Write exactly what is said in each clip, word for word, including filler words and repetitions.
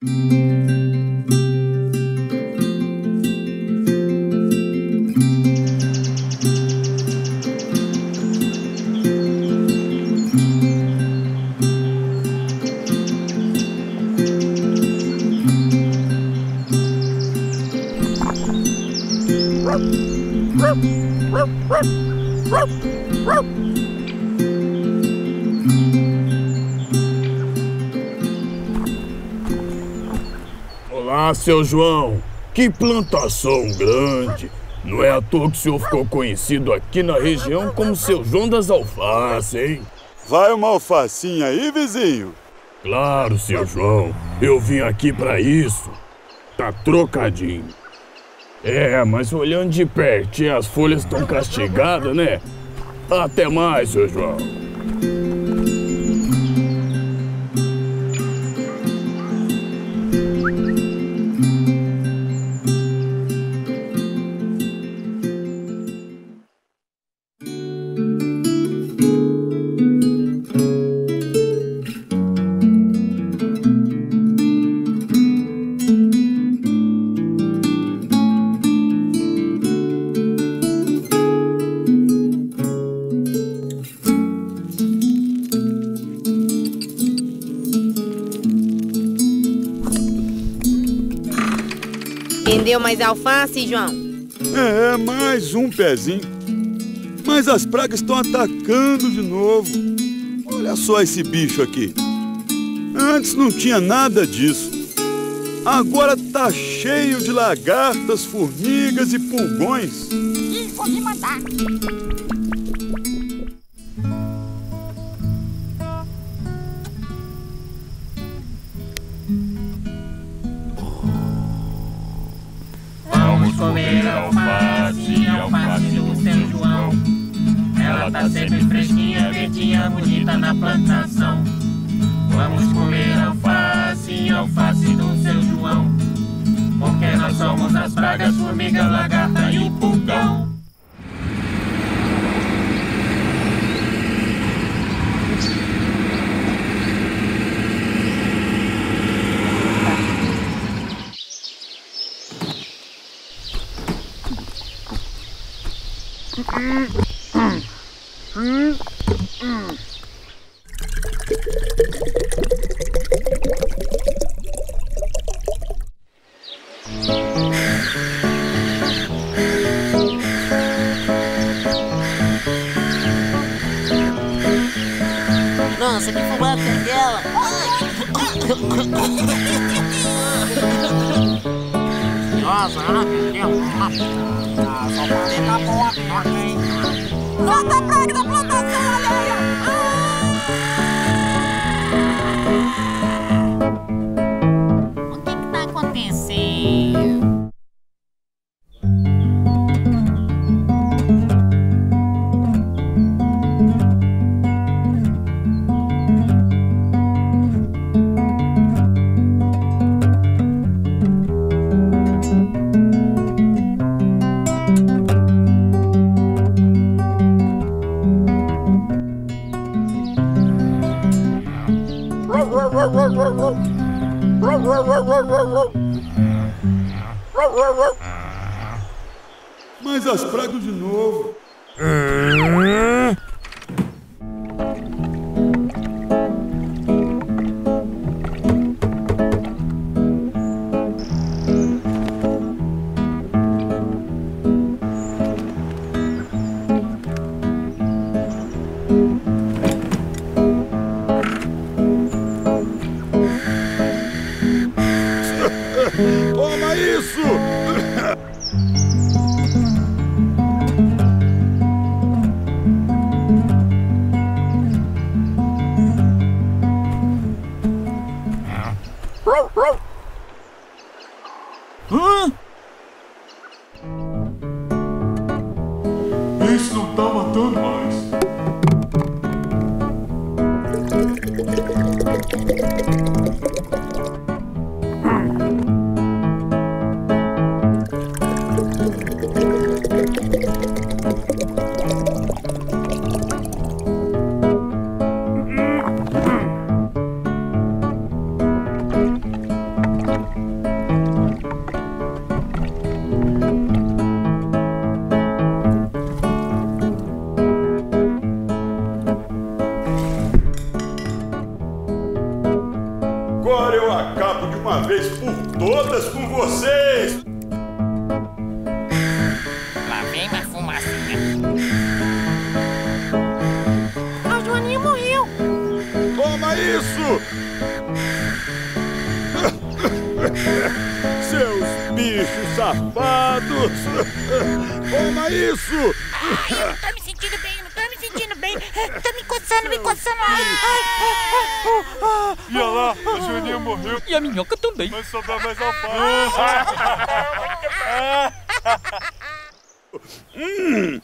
Olá, seu João. Que plantação grande. Não é à toa que o senhor ficou conhecido aqui na região como seu João das Alfaces, hein? Vai uma alfacinha aí, vizinho? Claro, seu João. Eu vim aqui pra isso. Tá trocadinho. É, mas olhando de pertinho, as folhas estão castigadas, né? Até mais, seu João. Vendeu mais alface, João? É, mais um pezinho. Mas as pragas estão atacando de novo. Olha só esse bicho aqui. Antes não tinha nada disso. Agora tá cheio de lagartas, formigas e pulgões. Ih, vou me mandar. Vamos comer alface, alface do seu João. Ela tá sempre fresquinha, verdinha, bonita na plantação. Vamos comer alface, alface do seu João. Porque nós somos as pragas, formiga, lagarta e o pulgão. Nossa, que fumada tem dela! Nossa, ela perdeu. Ah, só falei na boca, hein? Solta a praga da plantação, olha aí! O que que tá acontecendo? Mas as pragas de novo. Toma isso! Hã? Isso não tá matando mais. todas com vocês! Lá vem uma fumacinha. A Joaninha morreu. Toma isso! Seus bichos safados! Toma isso! Ai, eu não tô me sentindo bem, não tô me sentindo bem. Tô me coçando, me coçando. Ai, ai, ai, ai. E olha lá, a Joaninha morreu. E a minhoca também. Vai sobrar mais alface. Hum.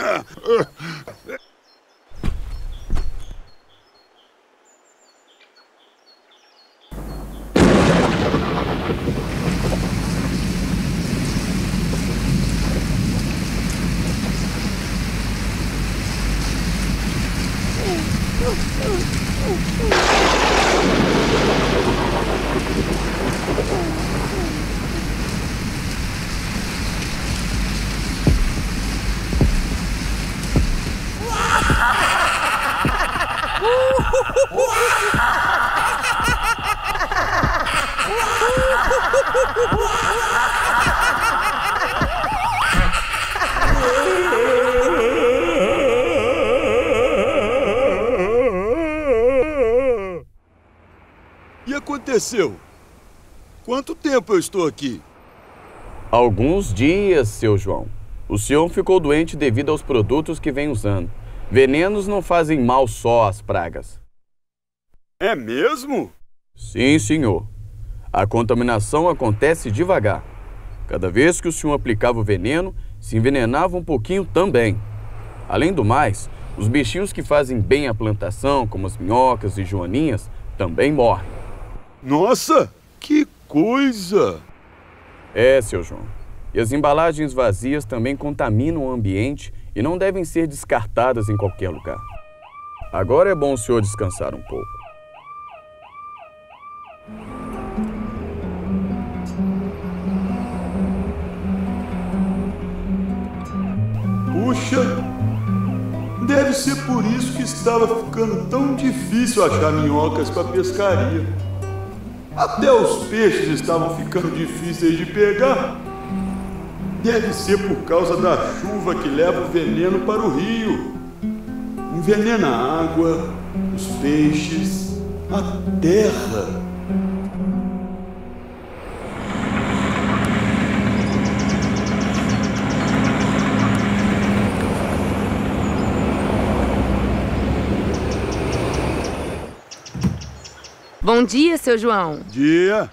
E aconteceu? Quanto tempo eu estou aqui? Alguns dias, seu João. O senhor ficou doente devido aos produtos que vem usando. Venenos não fazem mal só às pragas. É mesmo? Sim, senhor. A contaminação acontece devagar. Cada vez que o senhor aplicava o veneno, se envenenava um pouquinho também. Além do mais, os bichinhos que fazem bem à plantação, como as minhocas e joaninhas, também morrem. Nossa, que coisa! É, seu João. E as embalagens vazias também contaminam o ambiente e não devem ser descartadas em qualquer lugar. Agora é bom o senhor descansar um pouco. Puxa, deve ser por isso que estava ficando tão difícil achar minhocas para pescaria. Até os peixes estavam ficando difíceis de pegar. Deve ser por causa da chuva que leva o veneno para o rio. Envenena a água, os peixes, a terra. Bom dia, seu João. Dia.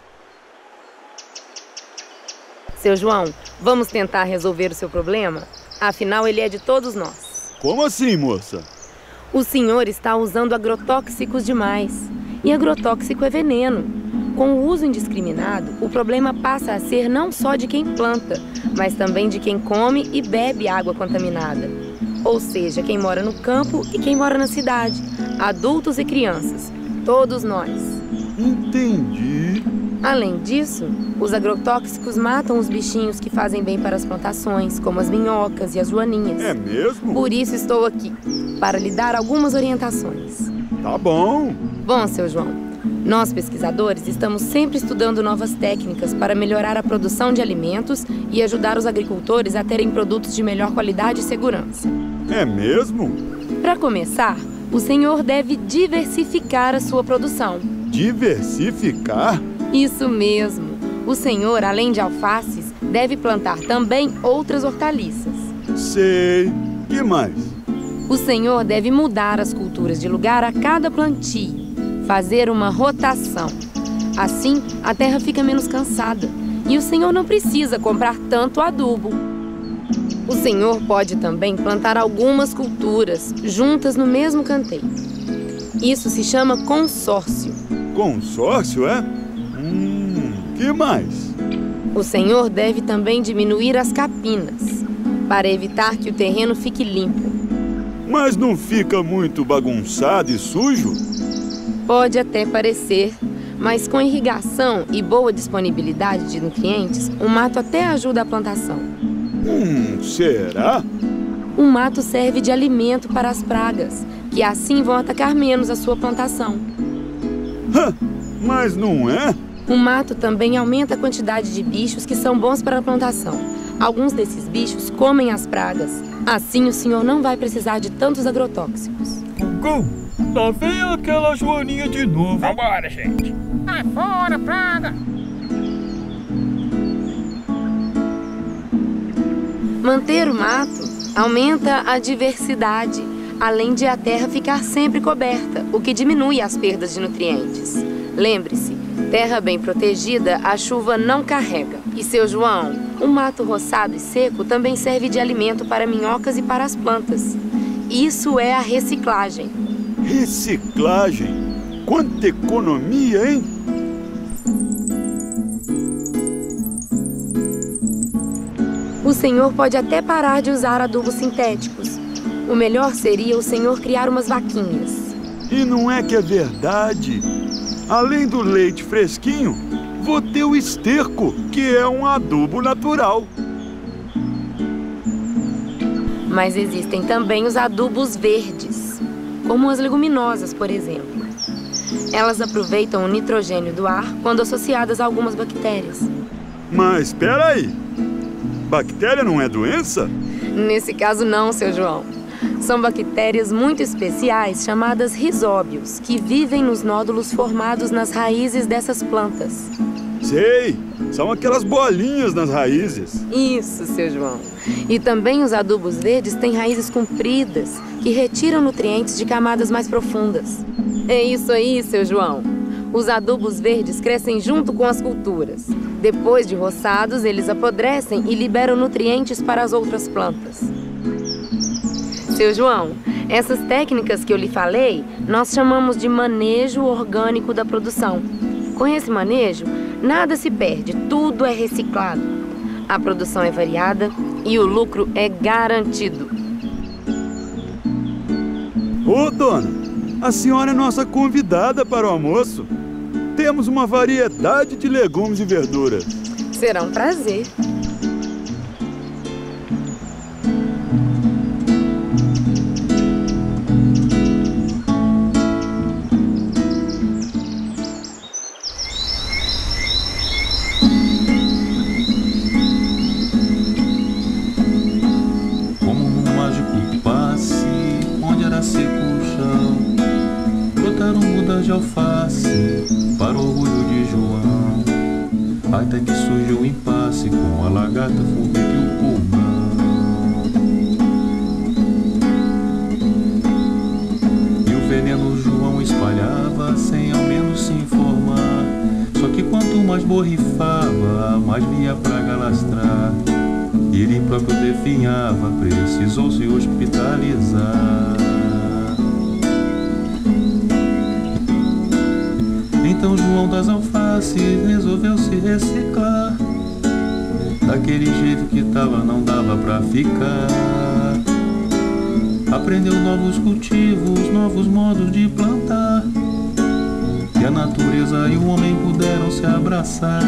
Seu João, vamos tentar resolver o seu problema? Afinal, ele é de todos nós. Como assim, moça? O senhor está usando agrotóxicos demais. E agrotóxico é veneno. Com o uso indiscriminado, o problema passa a ser não só de quem planta, mas também de quem come e bebe água contaminada. Ou seja, quem mora no campo e quem mora na cidade, adultos e crianças, todos nós. Entendi. Além disso, os agrotóxicos matam os bichinhos que fazem bem para as plantações, como as minhocas e as joaninhas. É mesmo? Por isso estou aqui, para lhe dar algumas orientações. Tá bom. Bom, seu João, nós pesquisadores estamos sempre estudando novas técnicas para melhorar a produção de alimentos e ajudar os agricultores a terem produtos de melhor qualidade e segurança. É mesmo? Para começar, o senhor deve diversificar a sua produção. Diversificar? Isso mesmo. O senhor, além de alfaces, deve plantar também outras hortaliças. Sei. Que mais? O senhor deve mudar as culturas de lugar a cada plantio, fazer uma rotação. Assim, a terra fica menos cansada e o senhor não precisa comprar tanto adubo. O senhor pode também plantar algumas culturas juntas no mesmo canteiro. Isso se chama consórcio. Consórcio, é? Hum, que mais? O senhor deve também diminuir as capinas, para evitar que o terreno fique limpo. Mas não fica muito bagunçado e sujo? Pode até parecer, mas com irrigação e boa disponibilidade de nutrientes, o mato até ajuda a plantação. Hum, será? O mato serve de alimento para as pragas, que assim vão atacar menos a sua plantação. Hã, mas não é? O mato também aumenta a quantidade de bichos que são bons para a plantação. Alguns desses bichos comem as pragas. Assim o senhor não vai precisar de tantos agrotóxicos. Gugu, lá vem aquela joaninha de novo. Vambora, gente. Sai fora, praga! Manter o mato aumenta a diversidade, além de a terra ficar sempre coberta, o que diminui as perdas de nutrientes. Lembre-se, terra bem protegida, a chuva não carrega. E, seu João, o mato roçado e seco também serve de alimento para minhocas e para as plantas. Isso é a reciclagem. Reciclagem? Quanta economia, hein? O senhor pode até parar de usar adubos sintéticos. O melhor seria o senhor criar umas vaquinhas. E não é que é verdade? Além do leite fresquinho, vou ter o esterco, que é um adubo natural. Mas existem também os adubos verdes, como as leguminosas, por exemplo. Elas aproveitam o nitrogênio do ar quando associadas a algumas bactérias. Mas espera aí, bactéria não é doença? Nesse caso não, seu João. São bactérias muito especiais chamadas rizóbios, que vivem nos nódulos formados nas raízes dessas plantas. Sei, são aquelas bolinhas nas raízes. Isso, seu João. E também os adubos verdes têm raízes compridas, que retiram nutrientes de camadas mais profundas. É isso aí, seu João. Os adubos verdes crescem junto com as culturas. Depois de roçados, eles apodrecem e liberam nutrientes para as outras plantas. Seu João, essas técnicas que eu lhe falei, nós chamamos de manejo orgânico da produção. Com esse manejo, nada se perde, tudo é reciclado. A produção é variada e o lucro é garantido. Ô, dona, a senhora é nossa convidada para o almoço. Temos uma variedade de legumes e verduras. Será um prazer. De alface, para o orgulho de João, até que surgiu o impasse com a lagarta, formiga e o pulmão. E o veneno João espalhava sem ao menos se informar. Só que quanto mais borrifava, mais via praga lastrar. Ele próprio definhava, precisou se hospitalizar. Então João das alfaces resolveu se reciclar. Daquele jeito que tava não dava pra ficar. Aprendeu novos cultivos, novos modos de plantar. E a natureza e o homem puderam se abraçar.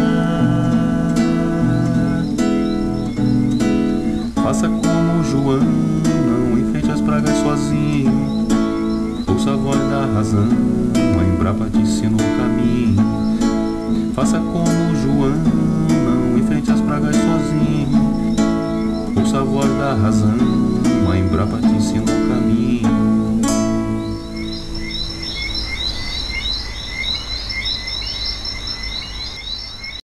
Faça como João, não enfrente as pragas sozinho. Ouça a voz da razão, a Embrapa te ensina o caminho. Faça como João, não enfrente as pragas sozinho. Ouça a voz da razão, a Embrapa te ensina o caminho.